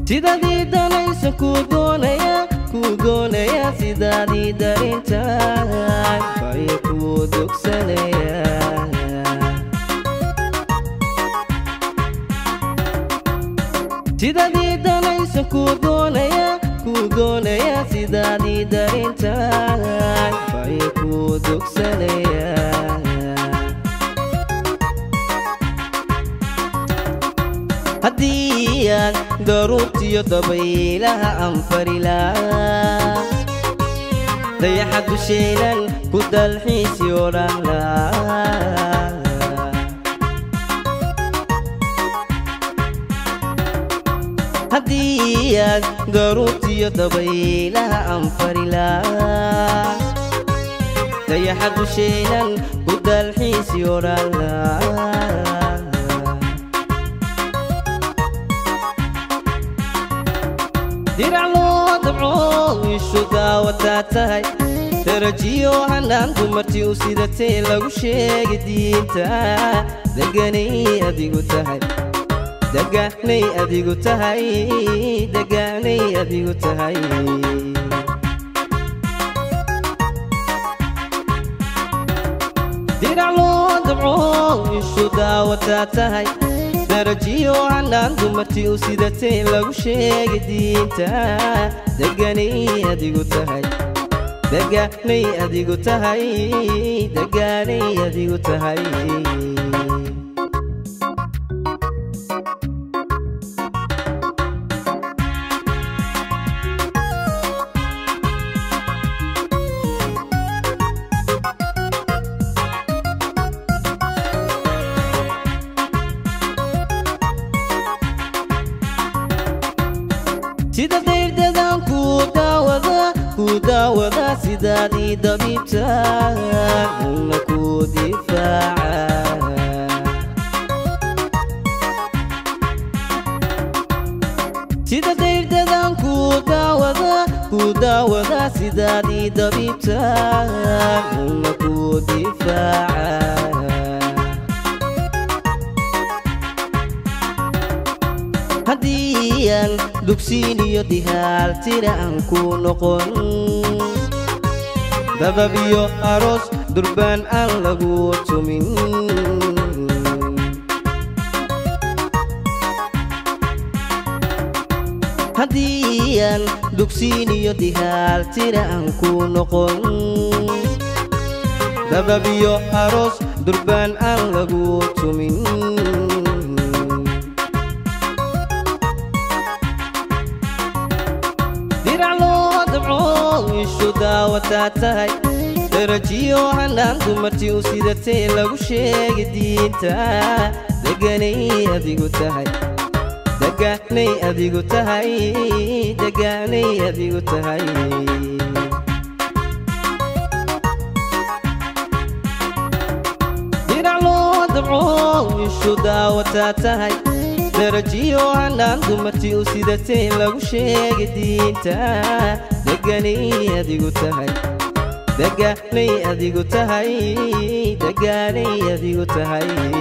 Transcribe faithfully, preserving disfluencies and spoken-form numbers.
sidadii danaysa ku doonaya ku doonaya sidadii darintaay bay ku dugsanaya sidadii danaysa ku doonaya ku doonaya sidadii darintaay bay ku dugsanaya هديان ضرورتي يضبيلها أنفرلا ضي حد شيلا كد الحيس يورانلا هديان ضرورتي يضبيلها أنفرلا ضي حد شيلا كد الحيس يورانلا diracloo dabco ishu daawataa tahay darajiyo hanaan dumartii u sidatee lagu sheegay diinta deganay adigu tahay deganay adigu tahay deganay adigu tahay diracloo dabco ishu daawataa tahay darajiyo hanaan dumartii u sidatee lagu sheegay diinta deganay adigu tahay deganay adigu tahay deganay adigu tahay sida deyrdadan ku daawada ku daawada sidadii dabiibta una ku difaaca sida deyrdadan ku daawada ku daawada sidadii dabiibta una ku difaaca hadiyan dugsiin iyo dihaal tira aan ku noqon dabab iyo aroos durbaan aan lagu tumin hadiyan dugsiin iyo dihaal tira aan ku noqon dabab iyo aroos durbaan aan lagu tumin ishu daawataa tahay darajiyo hanaan dumartii u sidatee lagu sheegay diinta deganay adigu tahay deganay adigu tahay deganay adigu tahay diracloo dabco ishu daawataa tahay darajiyo hanaan dumartii u sidatee lagu sheegay diinta deganay adigu tahay deganay adigu tahay deganay adigu tahay